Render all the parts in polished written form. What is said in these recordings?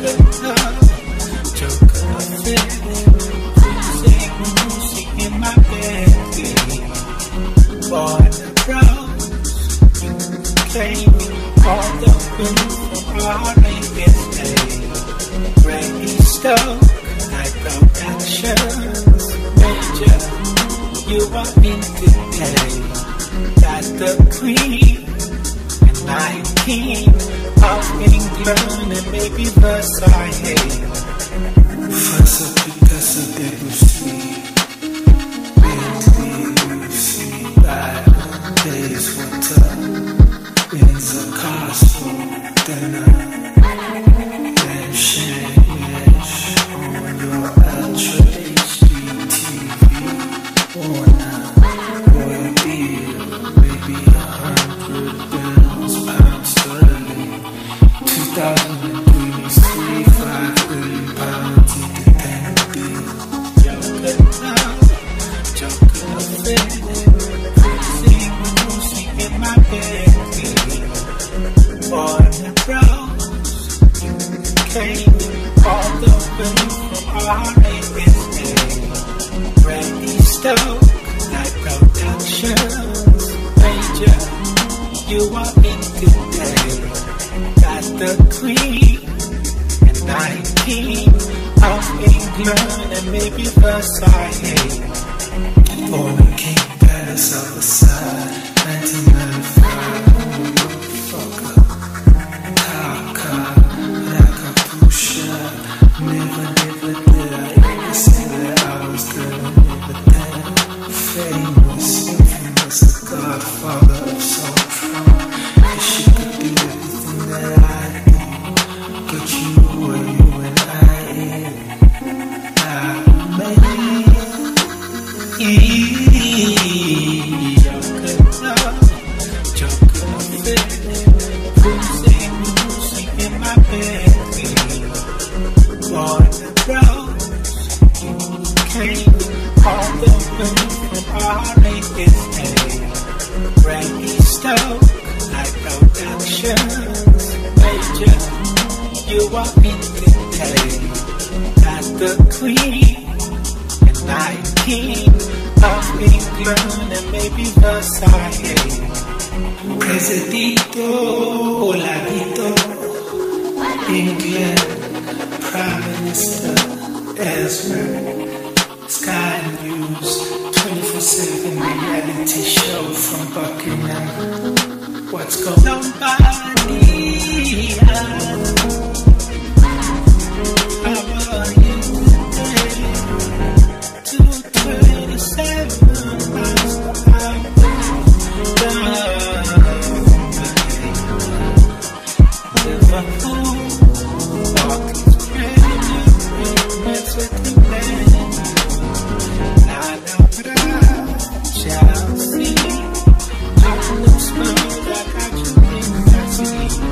Shall see, I know smile that I got you in my sleep.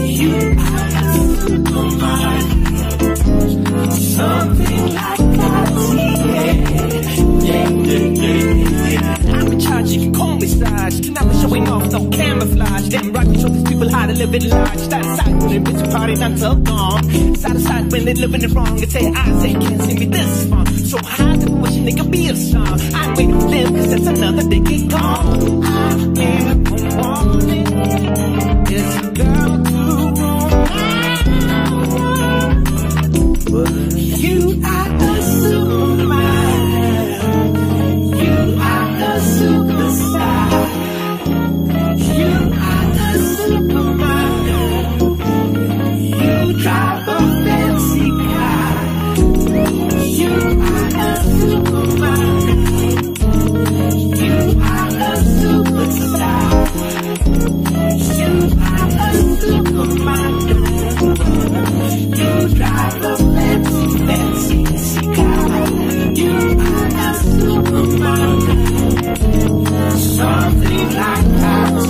You are mine. Something like I'm in charge, you can call me Sarge. Now we're showing off, no camouflage. Damn right, we show these people how to live it large. Start aside when they bitch a party not so long. Side to side when they living it wrong. And say, I say, can't see me this far. So high to wishing they could be a song. I wait to live, cause that's another day get gone. I am a woman. It's a girl to but you are a superman. You are a superstar. You are a superman. You drive a fancy car. You are a superman. You are a superstar. You are a superman. You drive a fancy car. You are a superman. Something like that,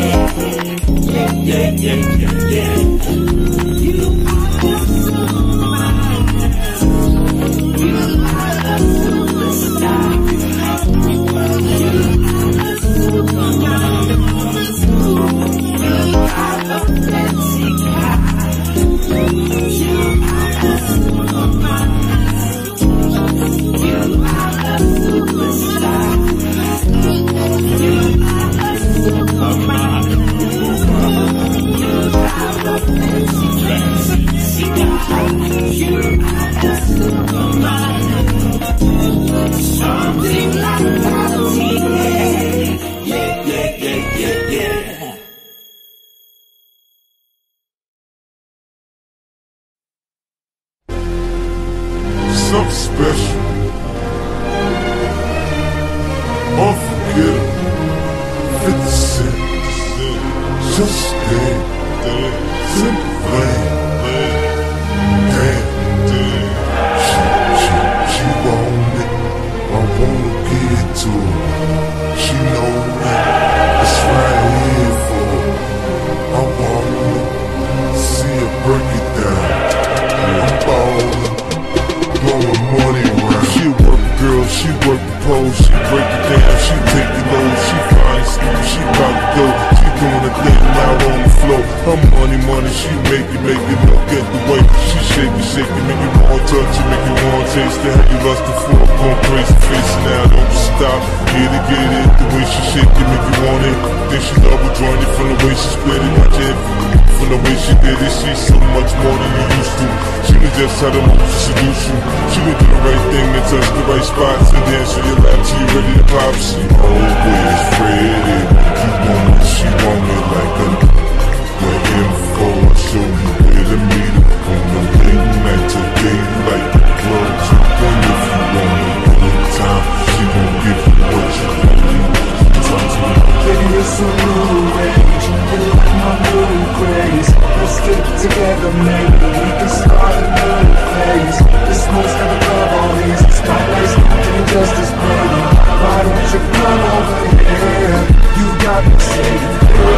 yeah. You are a superman. You are a superstar. You are a superman. You are a fancy car. You are a superman. You are a superstar. You are a superman. You are a fancy car. You are a superman. Something like that, yeah. Something special, unforgettable, 50 Cent, just stay, simple flame, damn, she want it, I wanna give it to her, she know that it's right here for her, I wanna see her break it down, I'm ballin'. Blowing money around. She a work girl, she work the pole, she break it down, she take it low, she fine stupid, she bout to go, she doing a thing out on the floor. Her money, she make it, look at the way she shake it, make you wanna touch it, make you wanna taste it. How you lustin' for it, going crazy, face now, don't you stop, get it, the way she shake it, make you want it. Then she double jointed from the way she split it, watch it. From the way she did it, she's so much more than you used to. She was just how the most to seduce you. She would do the right thing and touch the right spots, and then she your lap till you ready to pop. She always ready. You want it, she want it like a the info. I show you where to meet her on the late night today, like the clubs open. If you want a good time, she gon' give you what you want. Baby, it's a new age. You like my new craze. Let's get together, maybe we can start a new phase. This one's never love all these spotlights, not doing justice, baby. Why don't you come over here? You got me saying,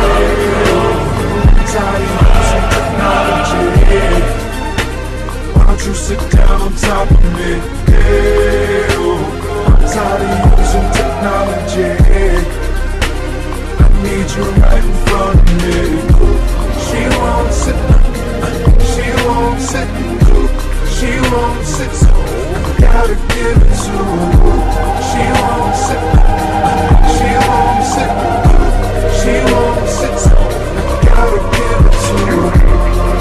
hey, tired of using technology. Why don't you sit down on top of me? Hey, I'm tired of using technology. Need you right in front of me. She won't sit, she won't sit, she won't sit, so gotta give it to her. She won't sit, she won't sit, she won't sit, so gotta give it to her.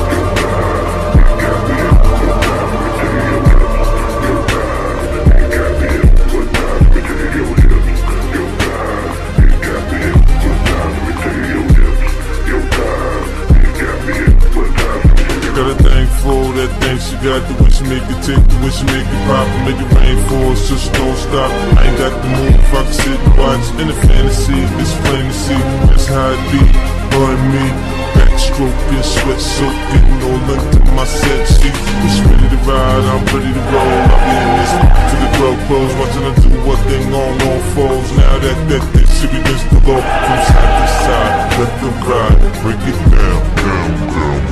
Got a thing for that thing she got, the way she make it tick, the way she make it pop, and make it rain for us, just don't stop. I ain't got the move, if I can sit and watch in a fantasy, it's plain to see, that's how it be, her and me. Backstroking, sweat soaking, all under my set sheet. It's ready to ride, I'm ready to roll. I'll be in this to the club close, watching her do what thing on all fours. Now that shit be against the law, from side to side, let them ride, break it down, down, down.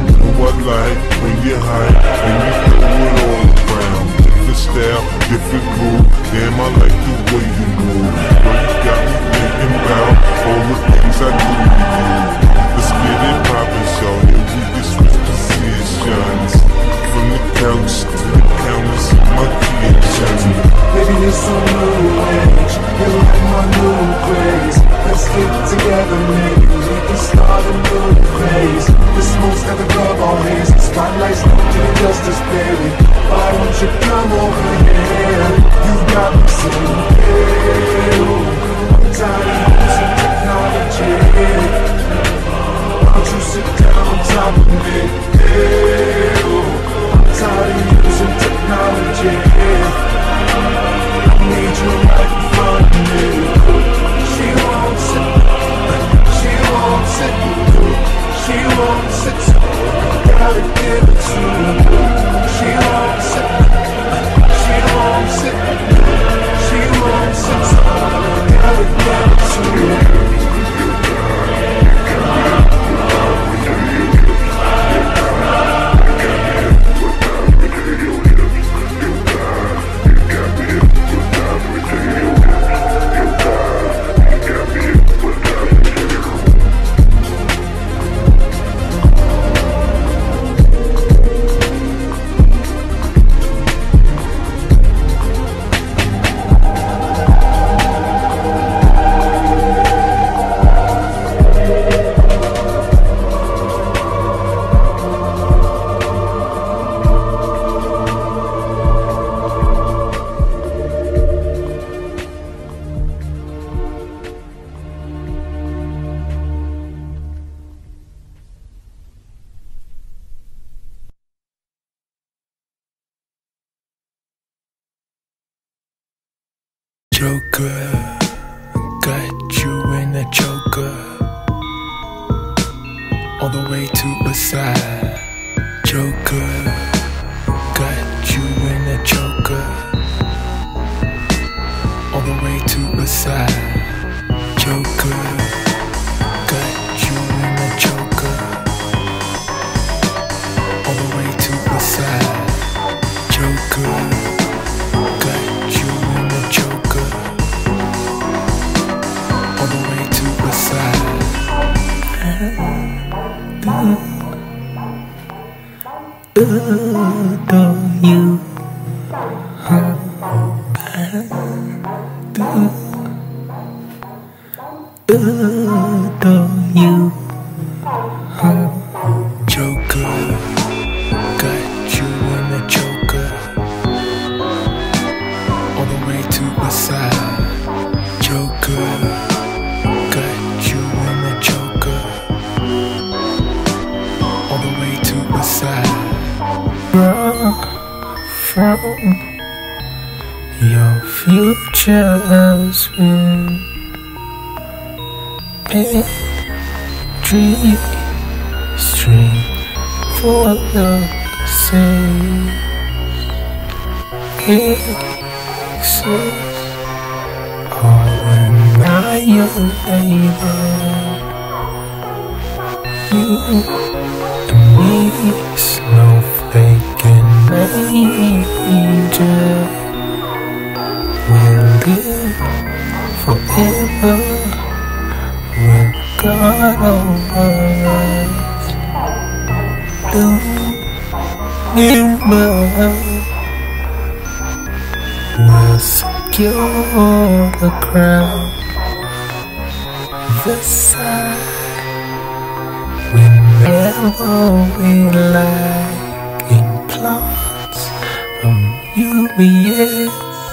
this, baby. Why don't you come over here? You got me sitting here. I'm tired of using technology. Why don't you sit down on top of me? I'm tired of using technology. I need you right in front of me. She won't sit. She won't sit. She won't sit. Gotta give it to her. She won't sit. She won't sit. She won't sit. Gotta give it to her. Joker, got you in a choker, all the way to Versailles. Joker, got you in a choker, all the way to Versailles. Joker, got you in a choker, all the way to Versailles. Joker, got you in a choker, all the way to Versailles. Adore you. Adore you. Joker, got you in a choker, all the way to Versailles. Joker, got you in a choker, all the way to Versailles. From your future husband, dream stream for the same kisses. All annihilated. You and me, snowflake and angel, we'll live forever with God over us. Remember, we'll secure the crown. Versailles, whenever we like, in plots from UBS,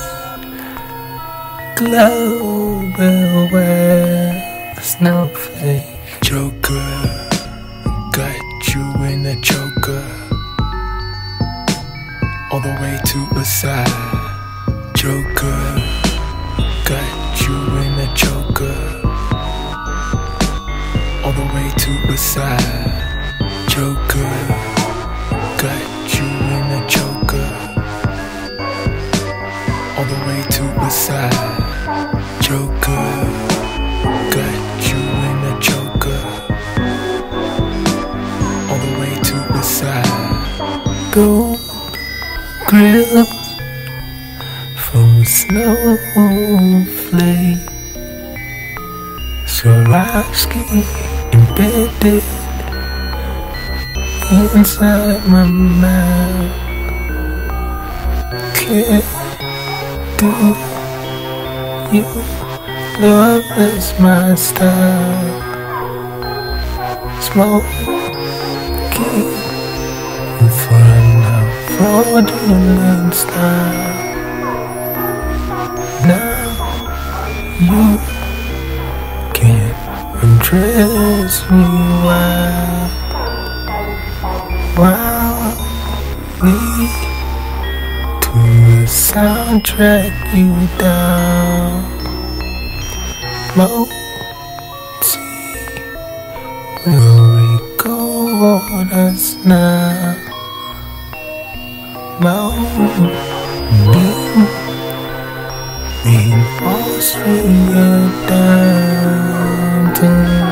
global web, snowflake. Joker, got you in a choker, all the way to Versailles. Joker, got you in a choker, all the way to Versailles. Joker, got you in a choker, all the way to Versailles. Joker, got you in a choker, all the way to Versailles. Gold grill from snowflake, Swarovski embedded inside my mouth. Can't do you, love is my style. Smoking in front of fraudulent style. Now you can't undress me wildly to the soundtrack you down. Will record us now. In Austria down to